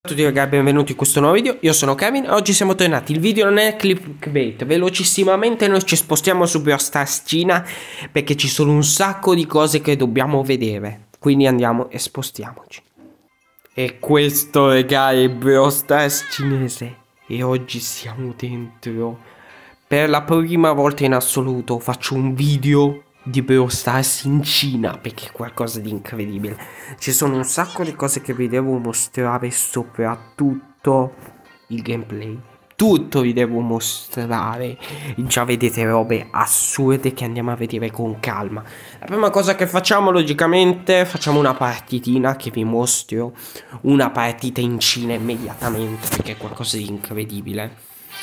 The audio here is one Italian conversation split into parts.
Ciao a tutti ragazzi, benvenuti in questo nuovo video. Io sono Kevin e oggi siamo tornati. Il video non è clickbait. Velocissimamente noi ci spostiamo su Brawl Stars Cina perché ci sono un sacco di cose che dobbiamo vedere. Quindi andiamo e spostiamoci. E questo ragazzi è Brawl Stars cinese. E oggi siamo dentro. Per la prima volta in assoluto faccio un video di Brawl Stars in Cina perché è qualcosa di incredibile. Ci sono un sacco di cose che vi devo mostrare, soprattutto il gameplay. Tutto vi devo mostrare. Già vedete robe assurde che andiamo a vedere con calma. La prima cosa che facciamo logicamente, facciamo una partitina che vi mostro. Una partita in Cina immediatamente perché è qualcosa di incredibile.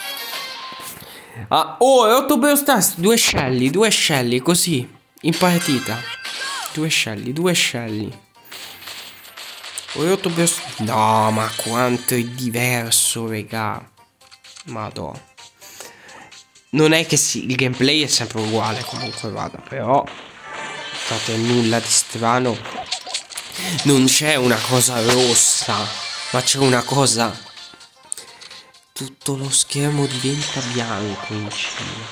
Ah, oh, è 8 Brawl Stars, due scelli, così, in partita. Due scelli. Oh, è 8 Brawl Stars. No, ma quanto è diverso, raga. Madò. Non è che sì, il gameplay è sempre uguale, comunque vada, però fate nulla di strano. Non c'è una cosa rossa, ma c'è una cosa... Tutto lo schermo diventa bianco in Cina.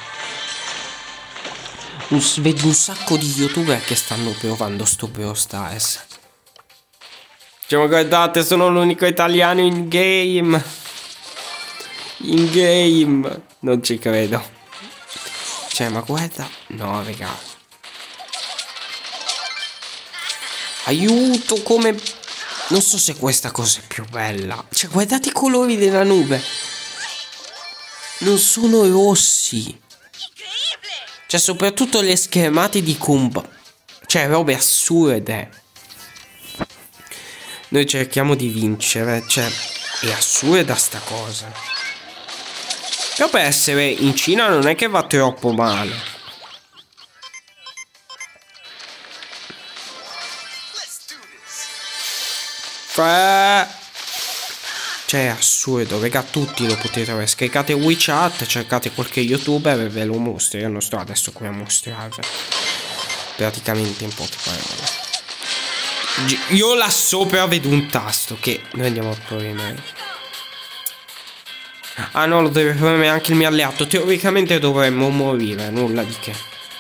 Vedo un sacco di youtuber che stanno provando sto Brawl Stars. Cioè, ma guardate, sono l'unico italiano in game. In game. Non ci credo. Cioè, ma guarda. No, raga. Aiuto, come... Non so se questa cosa è più bella. Cioè, guardate i colori della nube. Non sono rossi. Cioè, soprattutto le schermate di combo. Cioè, robe assurde. Noi cerchiamo di vincere. Cioè, è assurda sta cosa. Però per essere in Cina non è che va troppo male. Cioè è assurdo, raga, tutti lo potete avere. Scaricate WeChat, cercate qualche youtuber e ve lo mostro. Io non sto adesso qui a mostrarvi. Praticamente in poche parole. Io là sopra vedo un tasto che noi andiamo a premere. Ah no, lo deve premere anche il mio alleato. Teoricamente dovremmo morire, nulla di che.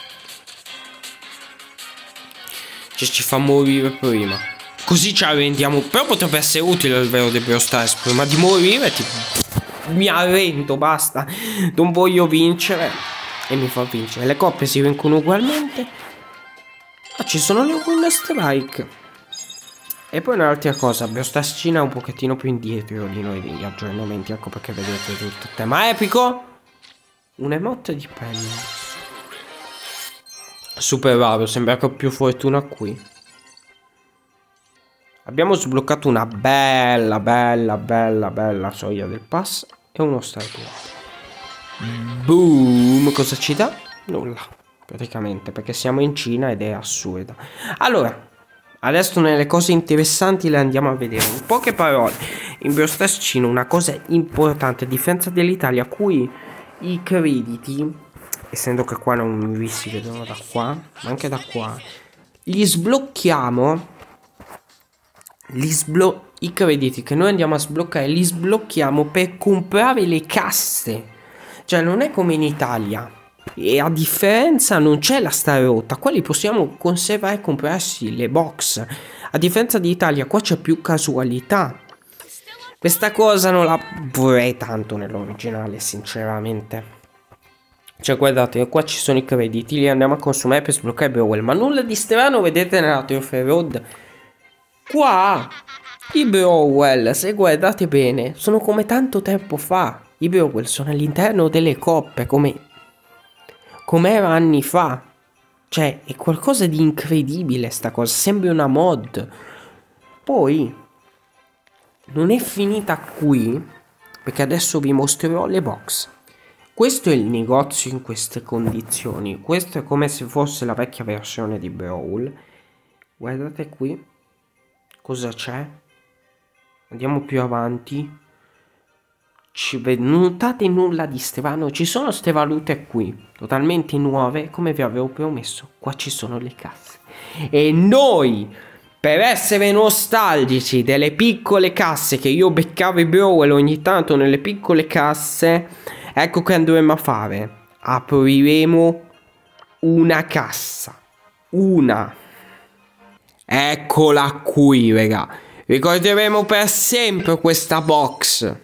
Cioè ci fa morire prima. Così ci arrendiamo. Però potrebbe essere utile il vero di Brawl Stars. Prima di morire tipo mi arrendo, basta. Non voglio vincere. E mi fa vincere. Le coppe si vincono ugualmente. Ah, ci sono le Win Strike. E poi un'altra cosa, Brawl Stars Cina è un pochettino più indietro di noi degli aggiornamenti. Ecco perché vedete tutto il tema epico. Un emote di penna. Super raro, sembra che ho più fortuna qui. Abbiamo sbloccato una bella soglia del pass e uno star power. Boom, cosa ci dà? Nulla, praticamente, perché siamo in Cina ed è assurda. Allora, adesso nelle cose interessanti le andiamo a vedere. In poche parole, in Brawl Stars Cina una cosa importante, a differenza dell'Italia, qui i crediti, essendo che qua non vi si vedono da qua, ma anche da qua, li sblocchiamo. I crediti che noi andiamo a sbloccare li sblocchiamo per comprare le casse. Cioè non è come in Italia. E a differenza non c'è la star rotta. Qua li possiamo conservare e comprarsi le box. A differenza di Italia qua c'è più casualità. Questa cosa non la vorrei tanto nell'originale sinceramente. Cioè guardate, qua ci sono i crediti, li andiamo a consumare per sbloccare Brawl. Ma nulla di strano vedete nella Trophy Road. Qua i Brawl, se guardate bene, sono come tanto tempo fa. I Brawl sono all'interno delle coppe, come era anni fa. Cioè, è qualcosa di incredibile sta cosa, sembra una mod. Poi, non è finita qui, perché adesso vi mostrerò le box. Questo è il negozio in queste condizioni. Questo è come se fosse la vecchia versione di Brawl. Guardate qui. Cosa c'è? Andiamo più avanti. Notate nulla di strano. Ci sono ste valute qui, totalmente nuove, come vi avevo promesso. Qua ci sono le casse. E noi per essere nostalgici delle piccole casse che io beccavo i Brawl ogni tanto nelle piccole casse, ecco che andremo a fare. Apriremo una cassa. Una. Eccola qui, raga. Ricorderemo per sempre questa box.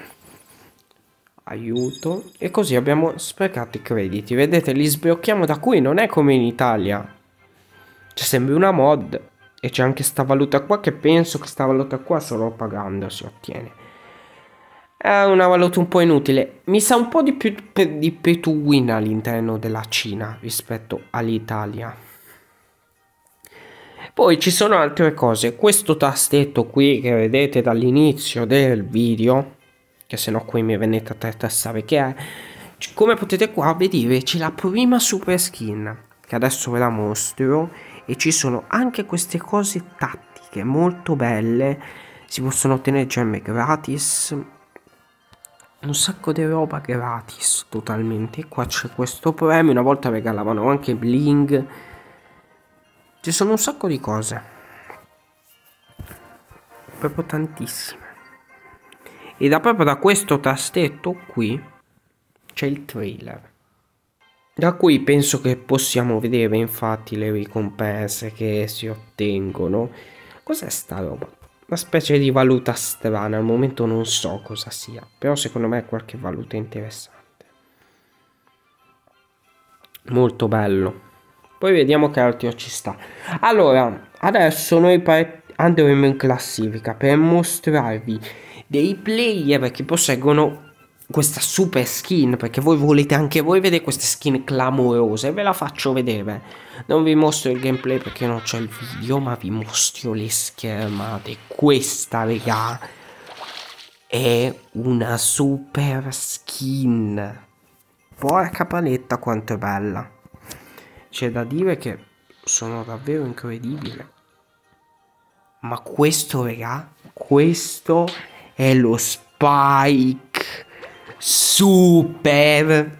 Aiuto. E così abbiamo sprecato i crediti. Vedete, li sblocchiamo da qui. Non è come in Italia. C'è sempre una mod. E c'è anche sta valuta qua, che penso che sta valuta qua solo pagando si ottiene. È una valuta un po' inutile. Mi sa un po' di più di pay to win all'interno della Cina rispetto all'Italia. Poi ci sono altre cose. Questo tastetto qui che vedete dall'inizio del video, che se no qui mi venite a testare che è, come potete qua vedere c'è la prima super skin, che adesso ve la mostro. E ci sono anche queste cose tattiche molto belle. Si possono ottenere gemme gratis, un sacco di roba gratis totalmente. Qua c'è questo premio. Una volta regalavano anche bling. Ci sono un sacco di cose, proprio tantissime. E proprio da questo tastetto qui c'è il trailer, da cui penso che possiamo vedere infatti le ricompense che si ottengono. Cos'è sta roba? Una specie di valuta strana, al momento non so cosa sia, però secondo me è qualche valuta interessante. Molto bello. Poi vediamo che altro ci sta. Allora, adesso noi andremo in classifica per mostrarvi dei player che posseggono questa super skin, perché voi volete anche voi vedere queste skin clamorose. Ve la faccio vedere. Non vi mostro il gameplay perché non c'è il video, ma vi mostro le schermate. Questa, raga, è una super skin. Porca paletta quanto è bella. C'è da dire che sono davvero incredibile. Ma questo, raga, questo è lo Spike Super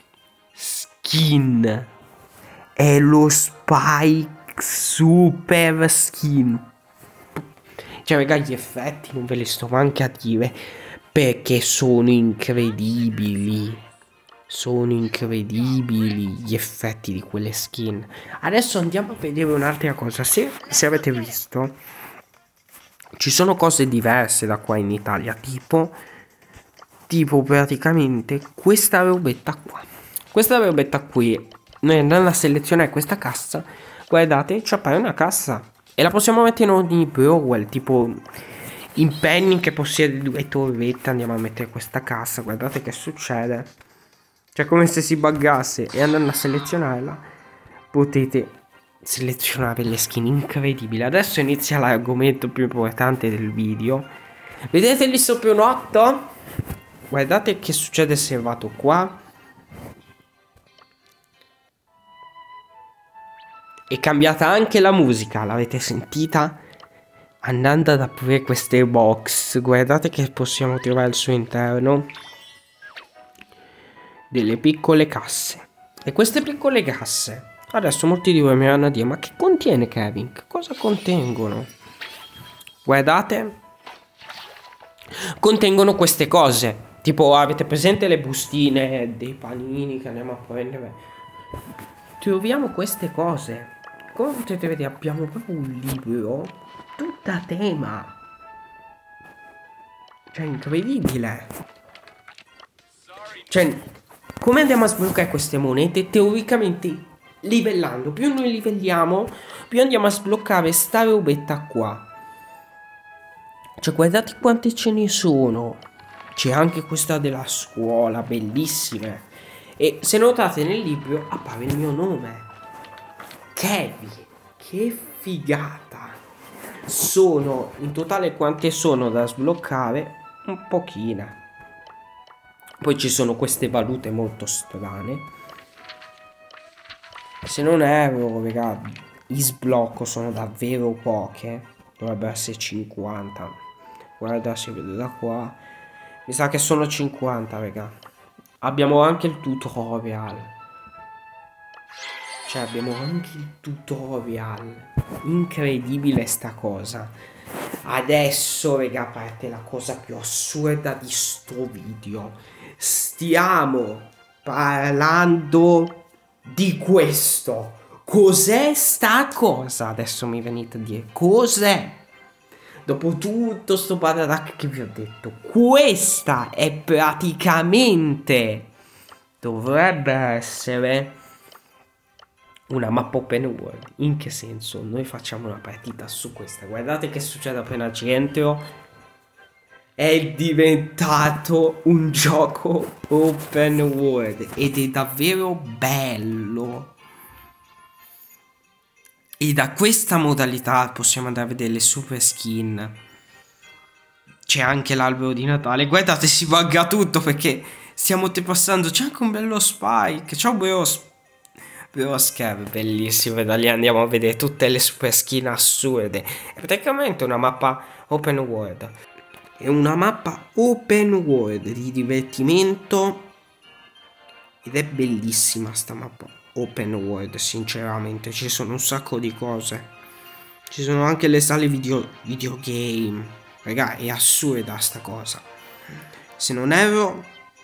Skin. È lo Spike Super Skin. Cioè, raga, gli effetti non ve li sto neanche a dire, perché sono incredibili. Sono incredibili gli effetti di quelle skin. Adesso andiamo a vedere un'altra cosa. Se avete visto, ci sono cose diverse da qua in Italia. Tipo praticamente questa robetta qua. Questa robetta qui, noi andando a selezionare questa cassa, guardate, ci appare una cassa. E la possiamo mettere in ogni Brawl. Tipo in Penny che possiede 2 torrette. Andiamo a mettere questa cassa. Guardate che succede. Cioè, come se si buggasse. E andando a selezionarla potete selezionare le skin incredibili. Adesso inizia l'argomento più importante del video. Vedete lì sopra un 8? Guardate che succede se vado qua. È cambiata anche la musica. L'avete sentita? Andando ad aprire queste box, guardate che possiamo trovare al suo interno delle piccole casse. E queste piccole casse, adesso molti di voi mi vanno a dire: ma che contiene, Kevin? Che cosa contengono? Guardate, contengono queste cose. Tipo, avete presente le bustine dei panini che andiamo a prendere? Troviamo queste cose. Come potete vedere, abbiamo proprio un libro tutto a tema. Cioè, incredibile. Cioè, come andiamo a sbloccare queste monete? Teoricamente livellando. Più noi livelliamo, più andiamo a sbloccare sta robetta qua. Cioè, guardate quante ce ne sono. C'è anche questa della scuola, bellissime. E se notate nel libro appare il mio nome, Kevin. Che figata. Sono in totale quante sono da sbloccare? Un pochino. Poi ci sono queste valute molto strane. Se non erro, raga, i sblocco sono davvero poche. Dovrebbero essere 50. Guarda, si vede da qua. Mi sa che sono 50, raga. Abbiamo anche il tutorial. Cioè abbiamo anche il tutorial. Incredibile sta cosa. Adesso, raga, parte la cosa più assurda di sto video. Stiamo parlando di questo. Cos'è sta cosa? Adesso mi venite a dire cos'è? Dopo tutto sto badarac che vi ho detto, questa è praticamente, dovrebbe essere una mappa open world. In che senso? Noi facciamo una partita su questa. Guardate che succede appena ci entro. È diventato un gioco open world ed è davvero bello. E da questa modalità possiamo andare a vedere le super skin. C'è anche l'albero di Natale. Guardate, si bugga tutto perché stiamo passando. C'è anche un bello Spike. Ciao Bros. Bros che è bellissimo. E da lì andiamo a vedere tutte le super skin assurde. È praticamente una mappa open world. È una mappa open world di divertimento. Ed è bellissima sta mappa open world, sinceramente. Ci sono un sacco di cose. Ci sono anche le sale videogame. Raga, è assurda sta cosa. Se non erro,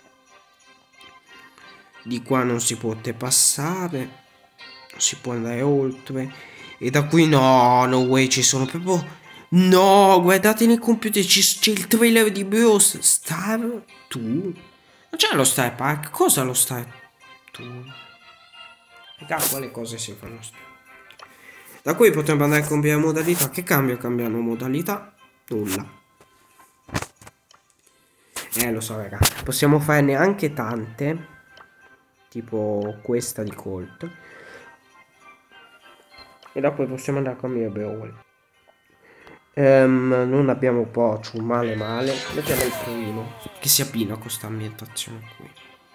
di qua non si può passare. Non si può andare oltre. E da qui no, no way, ci sono proprio... No, guardate nei computer, c'è il trailer di Bros. Star Tour? Non c'è lo Star Park? Cosa lo Star Tour? Raga, quale cose si fanno? Da qui potremmo andare a cambiare modalità. Che cambia cambiando modalità? Nulla. Lo so, raga. Possiamo farne anche tante. Tipo questa di Colt. E dopo possiamo andare a cambiare Brawl. Non abbiamo Pochu, male. Mettiamo il primo. Che si abbina a questa ambientazione qui.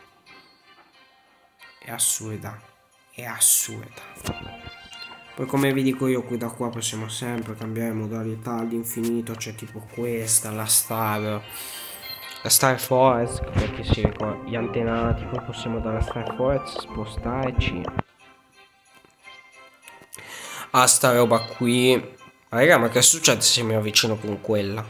È assurda. È assurda. Poi come vi dico io, qui da qua possiamo sempre cambiare modalità all'infinito. C'è tipo questa, la Star Forest, perché si ricorda gli antenati. Poi possiamo dalla Star Forest spostarci a sta roba qui. Raga, ma che succede se mi avvicino con quella?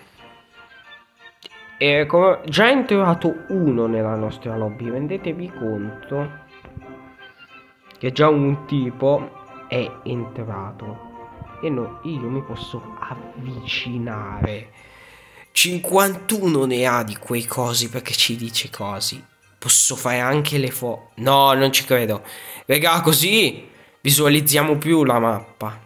E come già è entrato uno nella nostra lobby, rendetevi conto che già un tipo è entrato e no, io mi posso avvicinare. 51 ne ha di quei cosi perché ci dice cosi. Posso fare anche le foto. No, non ci credo. Raga, così visualizziamo più la mappa.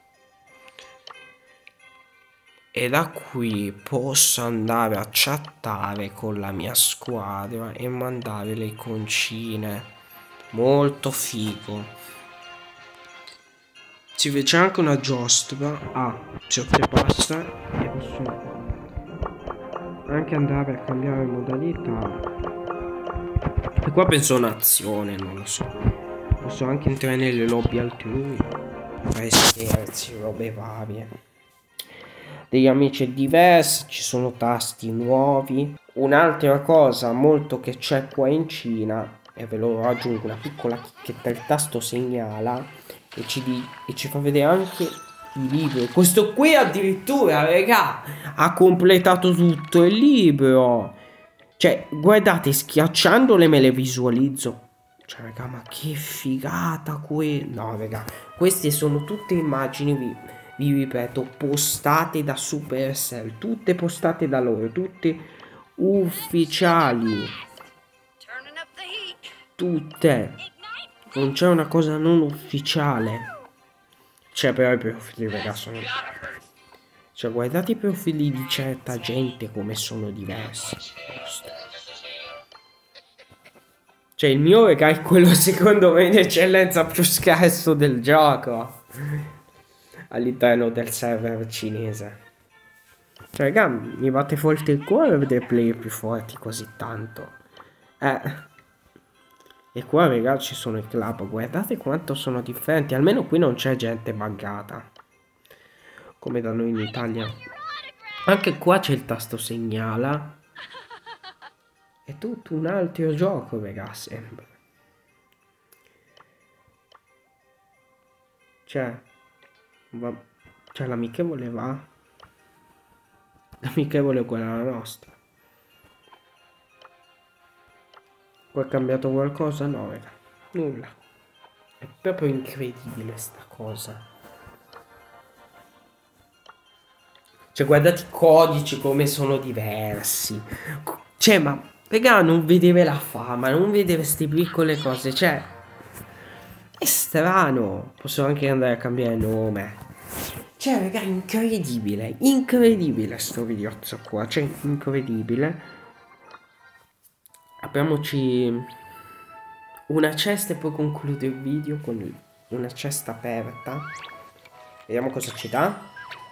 E da qui posso andare a chattare con la mia squadra e mandare le iconcine. Molto figo. C'è anche una giostra. Si oltrepassa e posso anche andare a cambiare modalità. E qua penso un'azione, non lo so. Posso anche entrare nelle lobby altrui. Fare scherzi, robe varie. Degli amici diversi, ci sono tasti nuovi. Un'altra cosa molto che c'è qua in Cina, e ve lo aggiungo una piccola chicchetta, il tasto segnala e ci fa vedere anche i libri. Questo qui addirittura, raga, ha completato tutto il libro. Cioè, guardate, schiacciandole me le visualizzo. Cioè, raga, ma che figata no, raga, queste sono tutte immagini vi ripeto, postate da Supercell, tutte postate da loro, tutte ufficiali, tutte, non c'è una cosa non ufficiale. C'è però i profili, ragazzi, cioè guardate i profili di certa gente come sono diversi. Cioè il mio, raga, è quello secondo me in eccellenza più scarso del gioco all'interno del server cinese. Cioè, raga, mi batte forte il cuore vedere player più forti così tanto. E qua, raga, ci sono i club. Guardate quanto sono differenti. Almeno qui non c'è gente buggata come da noi in Italia. Anche qua c'è il tasto segnala. È tutto un altro gioco, raga, sembra. Cioè, cioè l'amichevole va. L'amichevole è quella la nostra. Qua è cambiato qualcosa? No, raga. Nulla. È proprio incredibile sta cosa. Cioè, guardate i codici come sono diversi. Cioè, ma, raga, non vedere la fama, non vedere queste piccole cose. Cioè, è strano. Posso anche andare a cambiare nome. Cioè, raga, incredibile. Incredibile sto videozzo qua. Cioè, incredibile. Apriamoci una cesta e poi concludo il video con una cesta aperta. Vediamo cosa ci dà.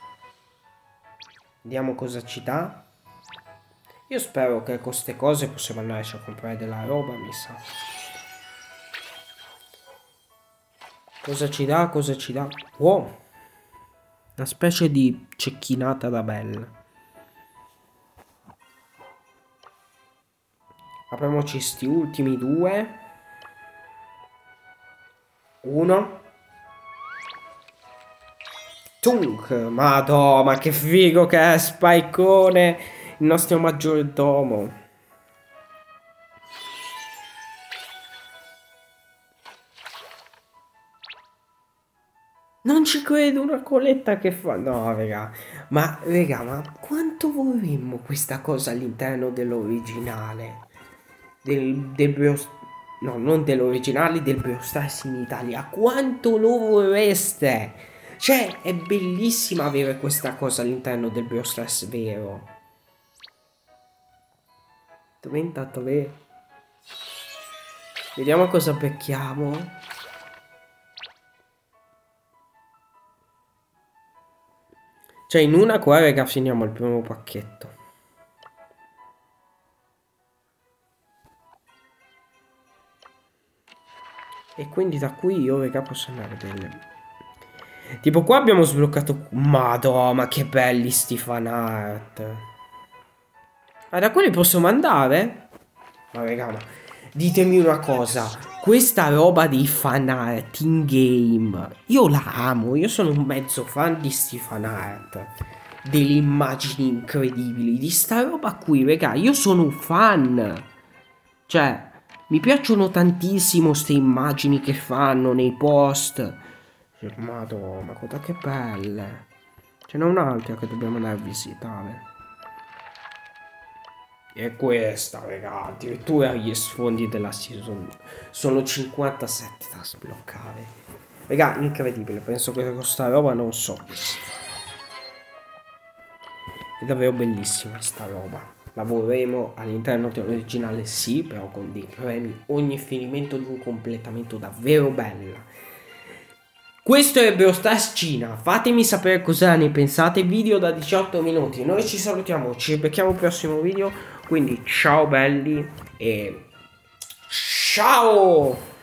Vediamo cosa ci dà. Io spero che con queste cose possiamo andare a comprare della roba, mi sa. Cosa ci dà? Cosa ci dà? Wow! Una specie di cecchinata da bella. Apriamoci sti ultimi due. Uno. Tunk, madò, ma che figo che è Spikone, il nostro maggiordomo. Non ci credo, una coletta che fa. No, raga. Ma quanto vorremmo questa cosa all'interno dell'originale? No, non dell'originale, del Brawl Stars in Italia. Quanto lo vorreste? Cioè, è bellissima avere questa cosa all'interno del Brawl Stars vero. 33. Vediamo cosa becchiamo. Cioè, in una qua, raga, finiamo il primo pacchetto. E quindi da qui io, raga, posso andare delle... Tipo qua abbiamo sbloccato... Madonna, che belli sti fan art. Ah, da quelli possiamo andare? Ma raga, ma ditemi una cosa. Questa roba dei fan art in game, io la amo. Io sono un mezzo fan di sti fan art. Delle immagini incredibili. Di sta roba qui, raga. Io sono un fan. Cioè, mi piacciono tantissimo queste immagini che fanno nei post. Madonna, ma guarda che belle. Ce n'è un'altra che dobbiamo andare a visitare. E questa, raga, addirittura gli sfondi della season sono 57 da sbloccare. Raga, incredibile, penso che questa roba non so. È davvero bellissima sta roba. La vorremo all'interno dell'originale, sì, però con dei premi ogni finimento di un completamento davvero bella. Questo è Brawl Stars Cina, fatemi sapere cosa ne pensate, video da 18 minuti, noi ci salutiamo, ci becchiamo al prossimo video, quindi ciao belli e ciao!